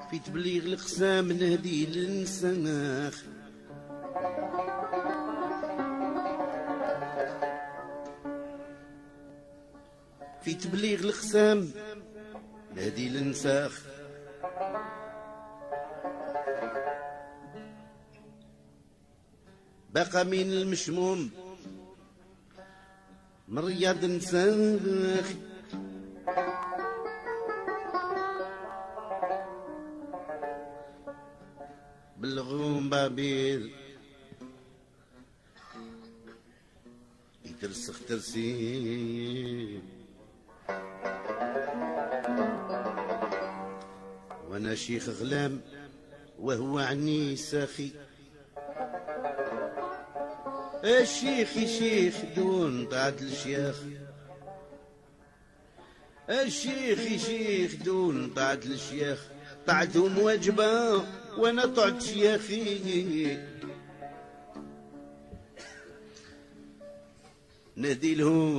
في تبليغ القسام نهدي للنساخ. في تبليغ القسام نهدي للنساخ. بقى من المشموم من رياض نساخ. بالغوم بابير يترسخ ترسيم وانا شيخ غلام وهو عني ساخي. الشيخ شيخ دون طاعة الشيخ. الشيخ شيخ دون طاعة الشيخ. طاعتهم واجبة وانا طعت شيخي. نهدي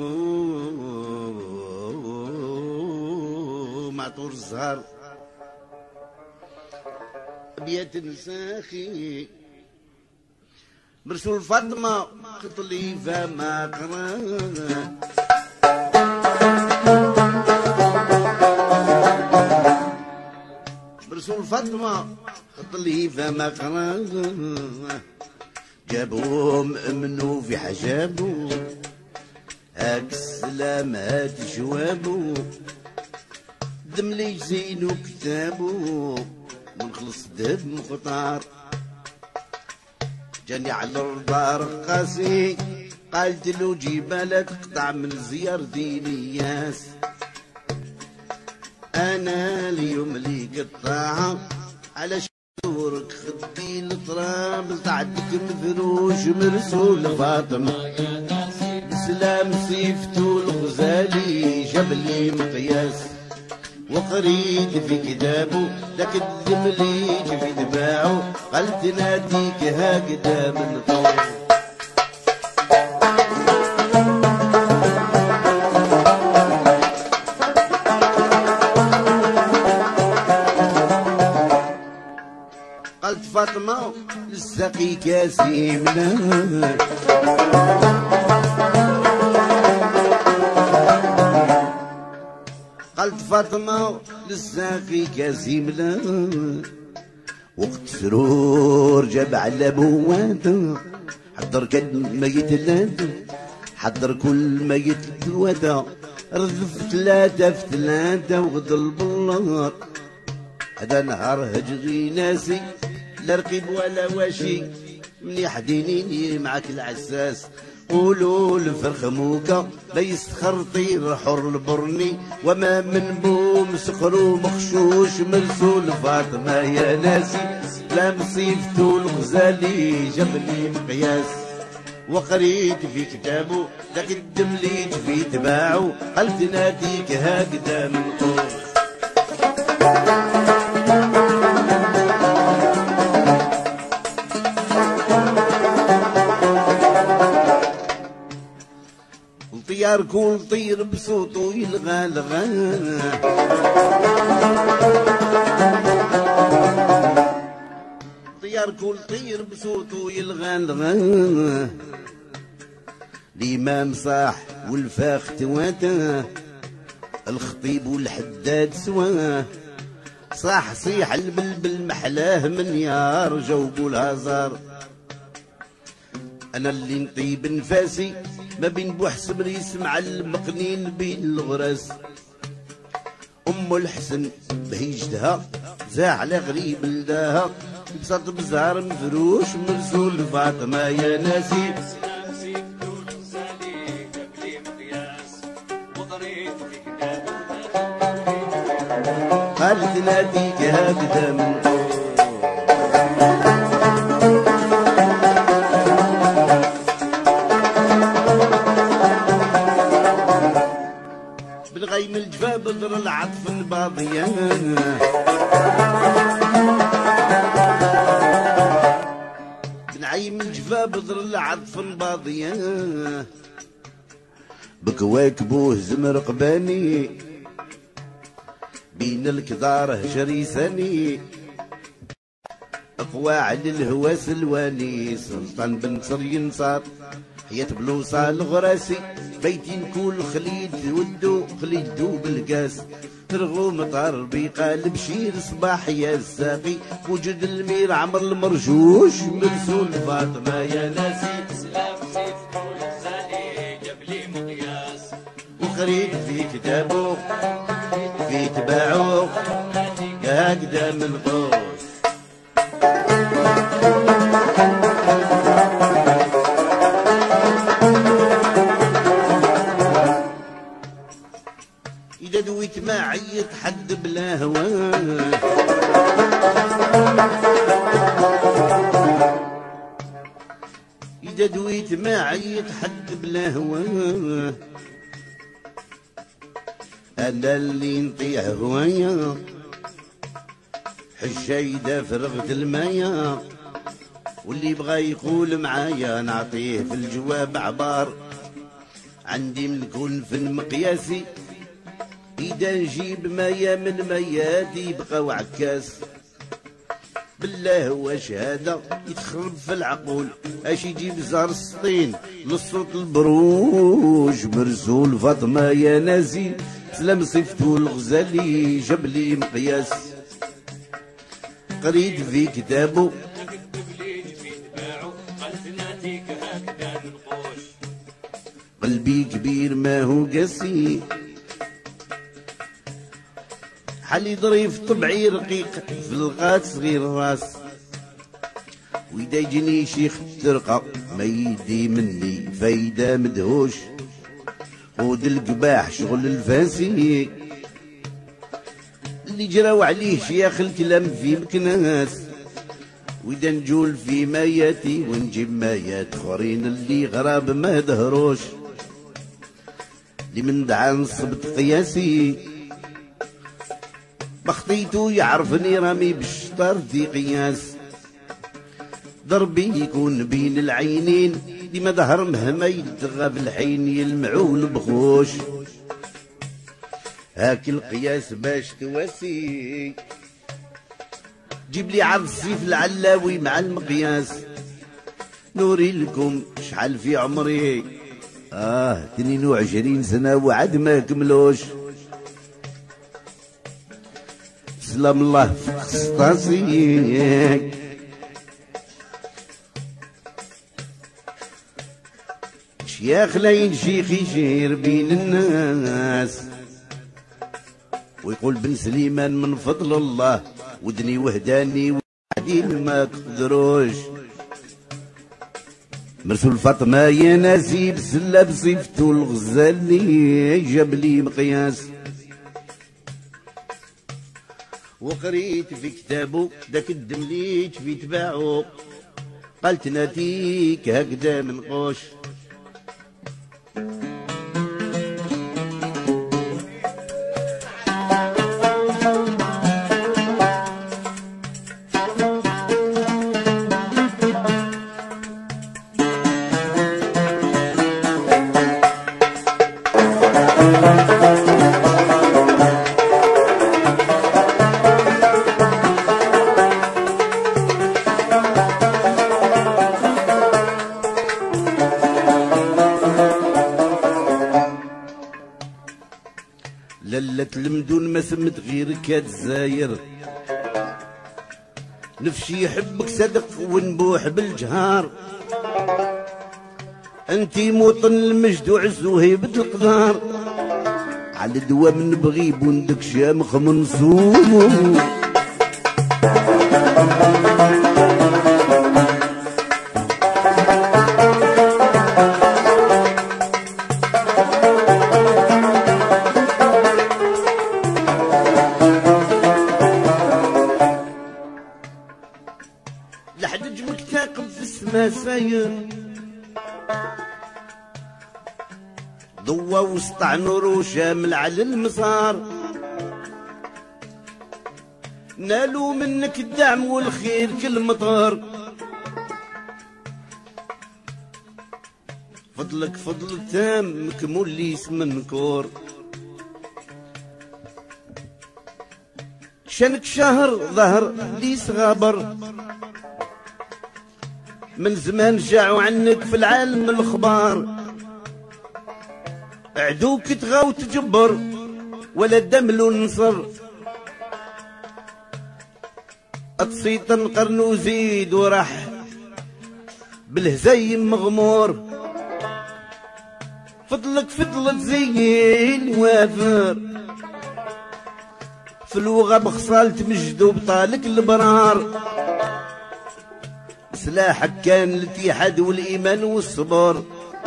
لهم معطور الزهر ابيات نساخي. برسول فاطمة قتلي فما قرا. برسول فاطمة قتلي فما قرا. جابوهم امنوا في حجابو هاك السلام هات جوابو. دملي زينو كتابو ونخلص دهب مختار. جاني على الدار قاسي قالت له جيبالك قطع من زيارتي لياس. انا اليوم لي قطاعة على شورك خدي التراب طعتك مفروش مرسول فاطمة. سلام سيفتو الغزالي جاب لي مقياس وقريت في كتابه لك الدمليج في دماعه. قلت ناديك هكذا من طول. قلت فاطمة للسقي كاسي منها. قلت فاطمة للساقي كازيمنا. وقت سرور جاب على بواته حضر كل ميت ثلاثة. حضر كل ميت ثلاثة. رذف ثلاثة في ثلاثة وغضل بالنار. هذا نهار هجري ناسي لا رقيب ولا واشي. مليح دينيني معاك العساس. قولوا لفرخ موكا لا يسخر طير حر البرني. وما من بوم سخرو مخشوش مرسول فاطمة يا ناسي. لا مصيفتو الغزالي جاب لي مقياس وقريت في كتابه لكن الدمليج في تباعه. قلت ناديك هكذا من طول. طيار كل طير بصوته يلغى لغى. طيار كل طير بصوته يلغى لغى. الإمام صاح والفاخ تواته. الخطيب والحداد سواه. صاح صيح البلبل محلاه من يار جوبو الهزار. أنا اللي نطيب نفاسي ما بين بوحسب يسمع المقنين بين الغراس. أم الحسن بهيجتها زاعلة غريب لداها. بسط بزهر مفروش مرسول فاطمة يا ناسي. قالت ناديك هكذا من بالغيم الجفاب بدر العطف الباضيان. بنعيم الجفاب بدر العطف الباضيان. بكواكبوه زمر قباني بين الكدار هجري ثاني. اقوى على الهواس الواني سلطان بن ينصار حياة بلوصال غراسي بيتين كل خليد ودو خليدو بالقاس ترغو مطار بقالب شير صباح يا الساقي وجد المير عمر المرجوش مرسول فاطمة يا ناسي سلام سيف طول الزاني جبلي مقياس وقريت في كتابه في تباعه يا قدام القوس إذا دويت ما عيط حد بلا هواه إذا دويت ما عيط حد بلا هواه أنا اللي نطيع هوايا حشايدة فرغت المايا واللي بغى يقول معايا نعطيه في الجواب عبار عندي من كل فن مقياسي إذا نجيب مايا من ماياتي يبقى وعكاس بالله هو شهادة يتخرب في العقول اش يجيب زهر السطين للصوت البروج مرسول فاطمة يا ناسي سلام صفتو الغزالي جاب لي مقياس قريت في كتابه قلبي كبير ما هو قاسي حالي ظريف طبعي رقيق في الغات صغير الراس وإذا يجيني شيخ الترقة ما يدي مني فايدة مدهوش خود القباح شغل الفاسي اللي جراو عليه شياخ الكلام في مكناس وإذا نجول في ماياتي ونجيب مايات اخرين اللي غراب ما دهروش اللي من دعا نصبت قياسي بخطيتو يعرفني رامي بالشطر دي قياس ضربي يكون بين العينين ديما ظهر مهما يتغى في الحين يلمعو البخوش هاك القياس باش تواسي جيب لي عرض السيف العلاوي مع المقياس نوري لكم شحال في عمري 22 سنة وعد ما كملوش سلام الله في قسطاسي شياخ لاين شيخ يشير بين الناس ويقول بن سليمان من فضل الله ودني وهداني وحدين ما قدروش مرسول فاطمة يا ناسي بسلا بصيفتو الغزالي جاب لي مقياس وقريت في كتابه داك الدمليج في تباعه قالت ناتيك هكذا من قوش للت المدون ما سمت غير كاد زاير نفسي يحبك صدق ونبوح بالجهار انتي موطن المجد وعز وهيبة القدار على دوام نبغي بوندك شامخ منصور لحد جبك ثاقب في السما ساير ضوى وسطع نور وشامل على المسار نالوا منك الدعم والخير كل مطار فضلك فضل تام مكمول لي اسم نكور شانك شهر ظهر لي صغابر من زمان جاعوا عنك في العالم الخبار، عدوك تغاو تجبر ولا دملو نصر، اتصيط نقرن وزيد وراح بالهزايم مغمور، فضلك فضلت زي الوافر، في الوغى بخصالة مجد وبطالك البرار، سلاحك كان الاتحاد والايمان والصبر،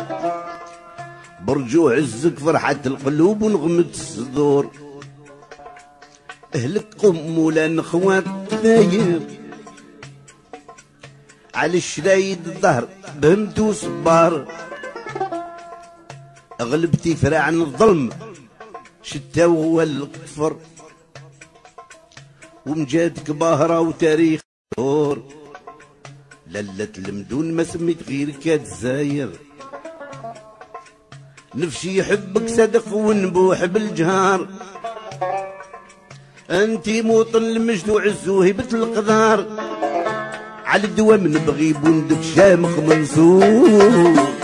برجوع عزك فرحة القلوب ونغمة الصدور، اهلك قم ولا نخوات داير، على الشرايد الظهر بهمت وصبار، اغلبتي فرع عن الظلم شتا وهو الكفر، ومجادك باهرة وتاريخ دور، للت المدون ما سميت غيرك كتزاير، نفسي يحبك صدق ونبوح بالجهار، انتي موطن المجد وعز وهبة القدار، على الدوام نبغي بندق شامخ منصور.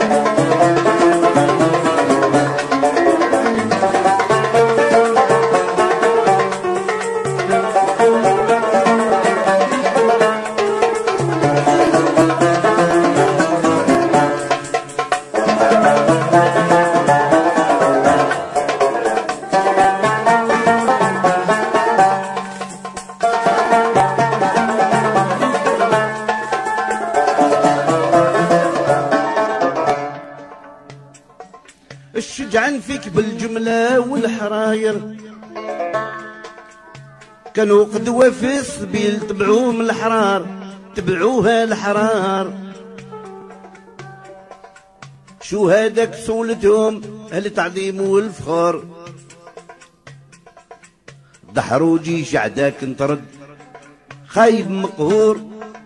الشجعان فيك بالجملة والحراير، كانوا قدوة في السبيل تبعوهم الحرار، تبعوها الحرار، شو هاداك سولتهم اهل التعظيم والفخر، ضحروا جيش عداك انطرد خايب مقهور،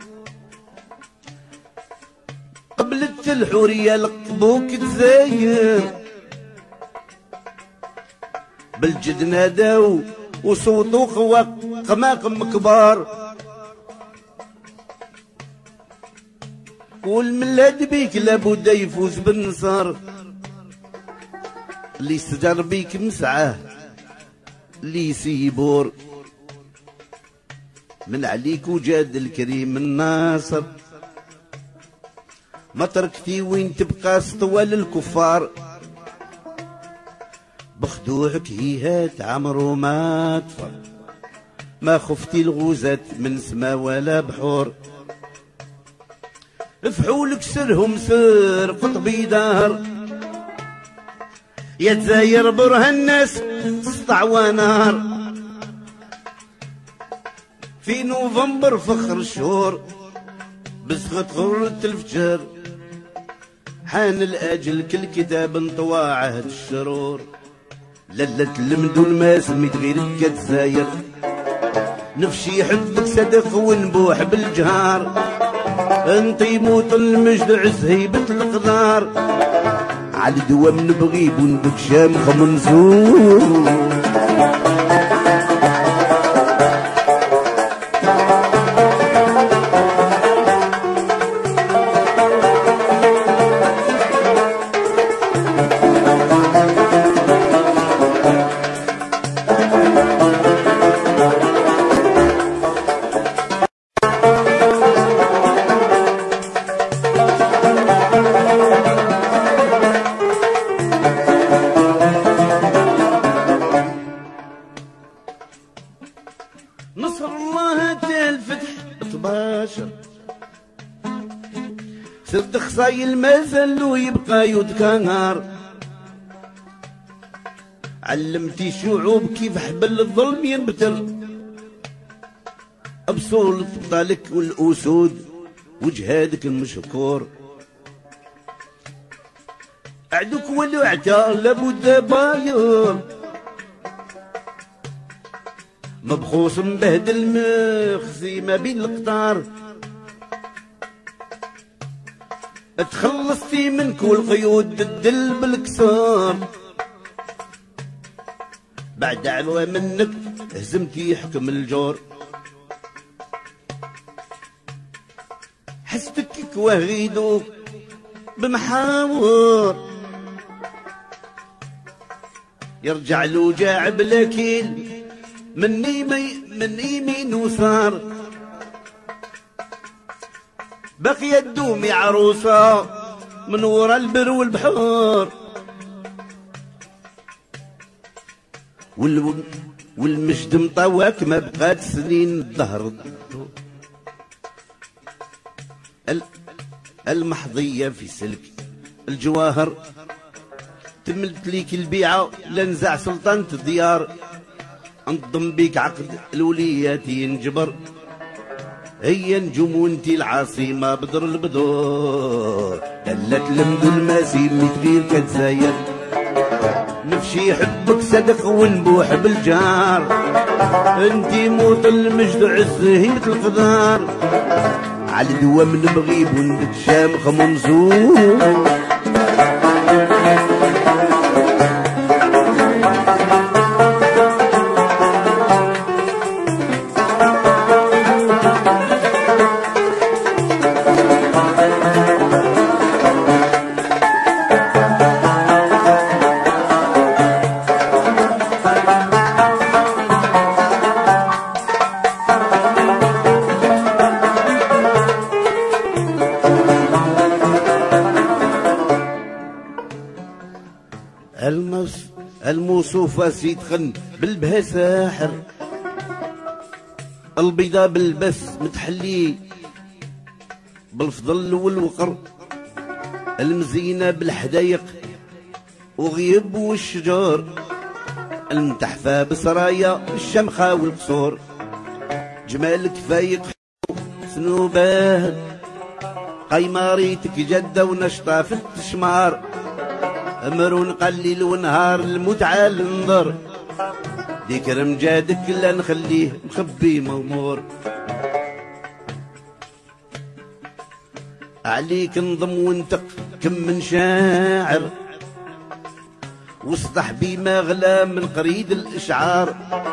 قبلت الحورية لقبوك تزاير، بالجد ناداو وصوتوا قماقم كبار، والميلاد بيك لابد يفوز بالنصر، اللي استجر بيك مسعاه اللي يسيبور، من عليك وجاد الكريم الناصر، ما تركتي وين تبقى سطوال الكفار، بخدوعك هيهات عمرو ما طفر، ما خفتي الغوزات من سما ولا بحور، فحولك سرهم سر قطبي دار، يا تزاير برها الناس تسطع ونار، في نوفمبر فخر الشهور بسخط غرة الفجر، حان الأجل كل كتاب انطوى عهد الشرور، للت المدون ما سميت غيرك كتزاير، نفسي يحبك صدق ونبوح بالجهار، انتي موطن المجد عز هيبة القدار، على الدوام نبغي بندق شامخ منصور. نصر الله اتى الفتح 12 سرد خصايل ما زالو يبقى يذكر، علمتي شعوب كيف حبل الظلم ينبتر، بصولة بطالك والأسود وجهادك المشكور، عدوك ولو اعتار لابد باير، مبخوص مبهدل مخزي ما بين القطار، تخلصتي منك والقيود الدل بالكسار، بعد عدوى منك هزمتي يحكم الجور، حسبك شكواه غيدو بمحاور، يرجع له جاعب لكن من يمين وثار، بقي الدومي عروسة من ورا البر والبحور، والمجد مطواك ما بقات سنين الظهر. المحظية في سلك الجواهر تملت ليك البيعة لنزع سلطنة الديار، انضم بيك عقد الوليات ينجبر، هي نجوم وانتي العاصمة بدر البدور، دلت المدو الماسي غير كتزاير، نفشي حبك صدق ونبوح بالجار، انتي موت المجد عز هيبة القدار، على دوام نبغيب وندك شامخ منصور. الموصوفة سيدخن بالبها ساحر، البيضة بالبس متحلي بالفضل والوقر، المزينة بالحدايق وغيب والشجار، المتحفة بسرايا الشمخة والقصور، جمالك فايق سنوبات قيماريتك جدة ونشطة في التشمار، امر قليل ونهار المتعة لنظر، ذكر مجادك لا نخليه مخبي مغمور، عليك نضم وانتق كم من شاعر، واسطح بما غلا من قريد الاشعار،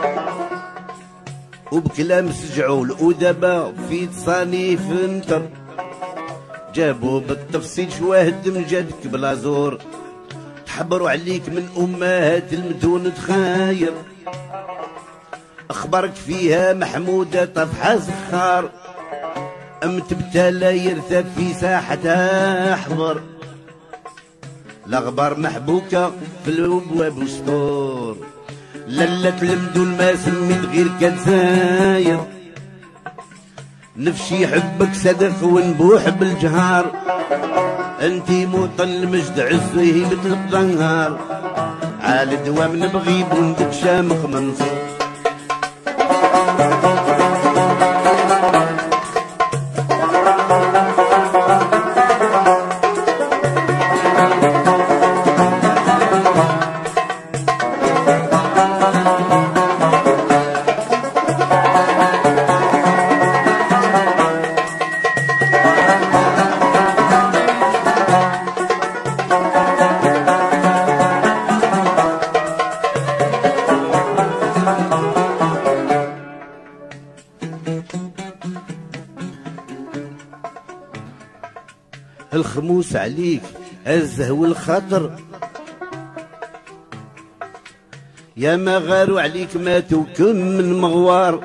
وبكلام سجعوا الادباء في تصانيف انتر، جابوا بالتفصيل شواهد مجادك بلا زور، حبروا عليك من امهات المدون تخاير، اخبارك فيها محمودة طفحة زخار، ام تبتلى يرثك في ساحتها حضر، الاخبار محبوكة في الابواب وسطور، للت المدون ما سميت غير كتساير، نفشي حبك صدق ونبوح بالجهار، انتي موطن المجد عز هيبة القنهار، عال دوام نبغي بندك شامخ منصور. الخموس عليك الزهو الخطر، يا ما غاروا عليك ماتوا كم من مغوار،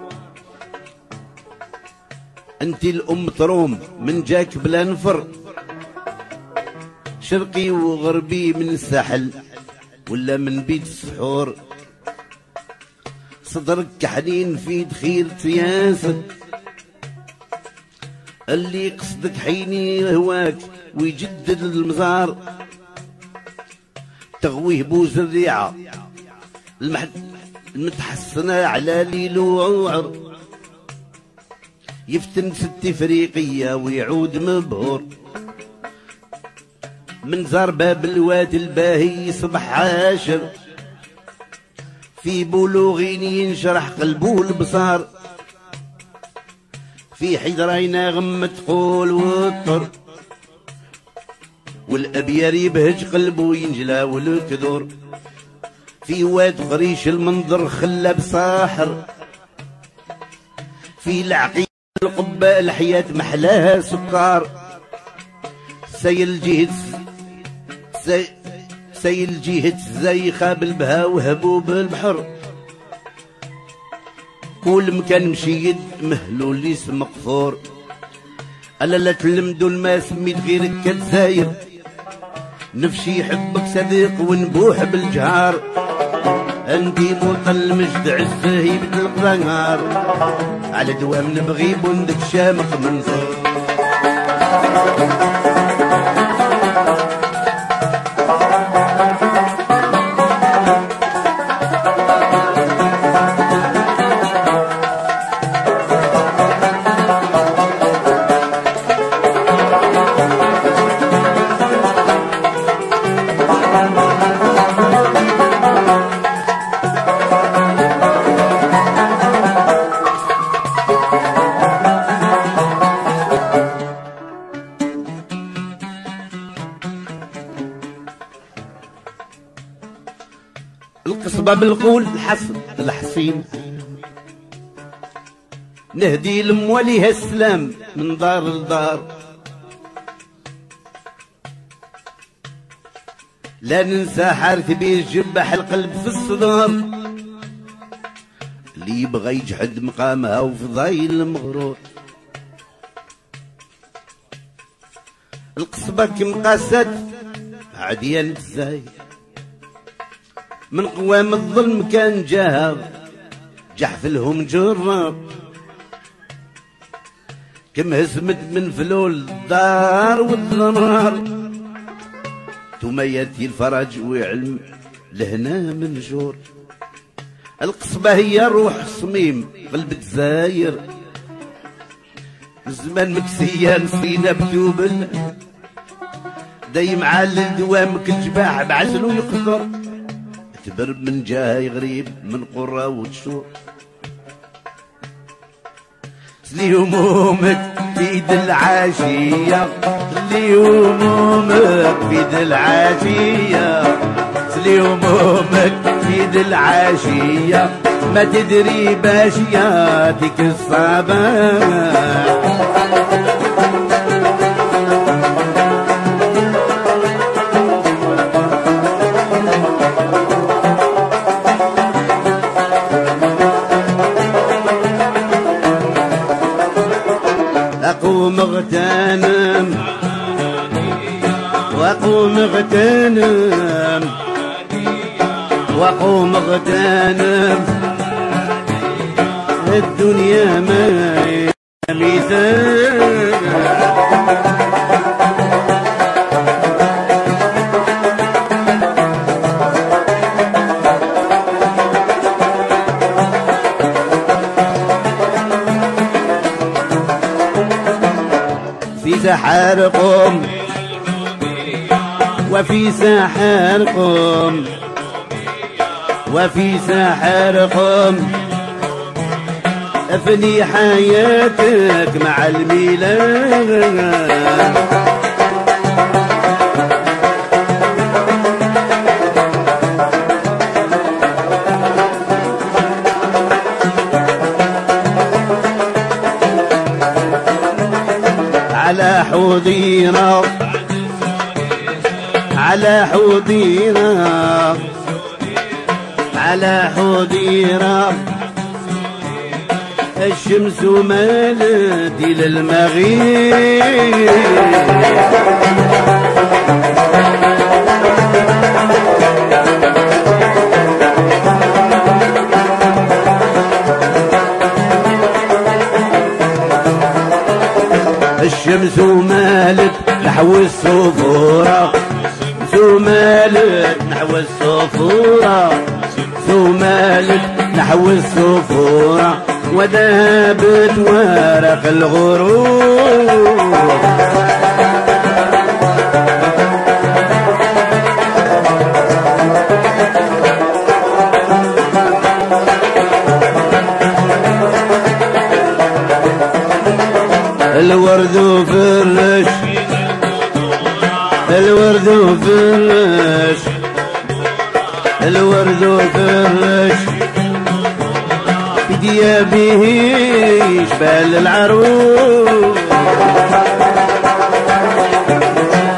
انتي الام تروم من جاك بلا نفر، شرقي وغربي من الساحل ولا من بيت السحور، صدرك حنين في دخيل تياسد، اللي قصدك حيني هواك ويجدد المزار، تغويه بوز الريعة المتحسنة على ليل وعوعر، يفتن ست افريقية ويعود مبهور، من زار باب الوادي الباهي يصبح عاشر، في بلوغين ينشرح قلبه البصار، في حجرين غم تقول وطر، والابيار يبهج قلبه ينجلى والكدور، في واد غريش المنظر خلى بصاحر، في العقيل القبة الحياة محلاها سكر، سيل جهة سيل جهة زيخة بالبها وهبوب البحر كل مكان مشيد مهلول ليس مقفور ألا لا تلمدو الما سميت غيرك كتزاير نفشي يحبك صديق ونبوح بالجهار انتي مطل مجد عزه يبدل القنار على دوام نبغي بندك شامق منظور القصبة بالقول الحسن الحسين نهدي لمواليها السلام من دار لدار لا ننسى حارث بيه جبح القلب في الصدار اللي يبغى يجحد مقامها وفضايل المغرور القصبة كم قاست عديان تزاي من قوام الظلم كان جاها جحفلهم جرار كم هزمت من فلول الدار والضرار ثم ياتي الفرج ويعلم لهنا من جور القصبة هي روح صميم قلب تزاير زمان مكسية نسينا بتوبل دايم عالل دوامك الجباح بعسل ويقدر تبرب من جاي غريب من قرى وتشور سلي همومك بيد العاشية سلي همومك بيد العاشية سلي همومك بيد العاشية ما تدري باش ياتيك الصباح أقوم اغتنم وأقوم اغتنم وأقوم اغتنم الدنيا ما مثال في سحر قم وفي سحر قم وفي سحر قم افني حياتك مع الميلاد على حوضينا على حوضينا على حوضينا الشمس مالت إلى المغيب الشمس مالت نحو الصفورة مالت نحو الصفورة مالت نحو الصفورة وذهبت ورق الغروب الورد فرش الورد فرش الورد فرش بديابه يشبال العروس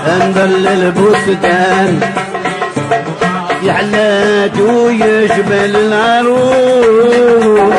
انظل البستان يحلات ويشبل العروس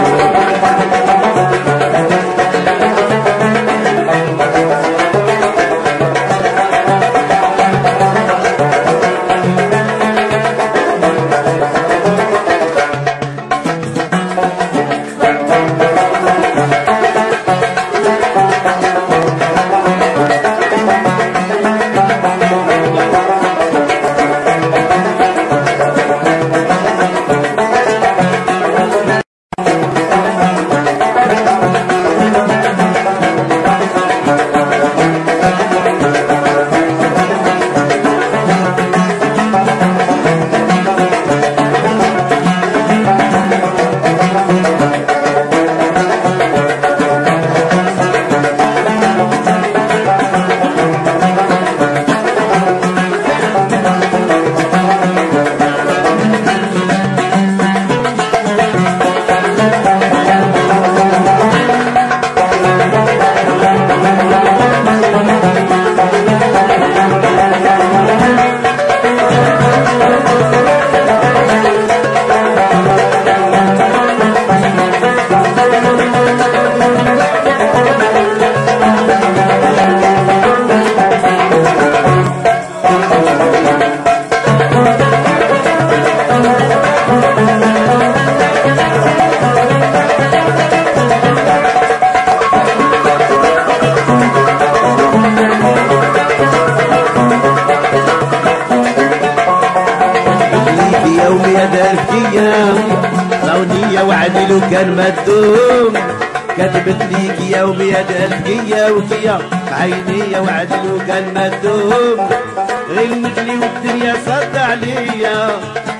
رونية وعدي لو كان مدوم كتبت ليك يومية دلقية وكيا عينية وعدي لو كان مدوم غير مثلي والدنيا صد عليا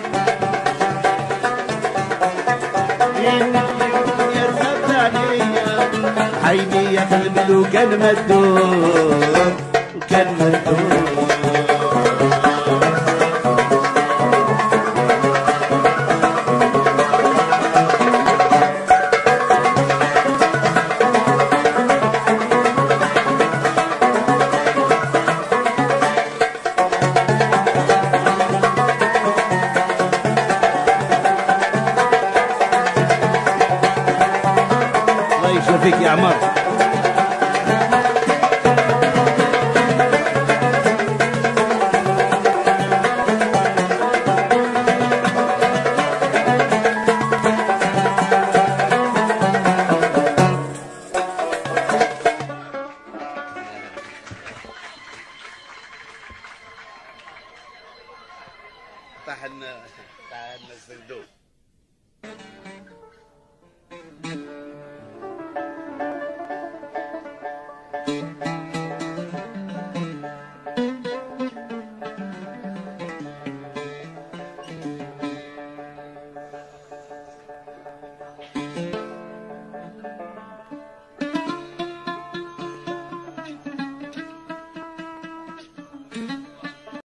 عينية قلبي لو كان مدوم كان مدوم فيك يا عمر طاح الصندوق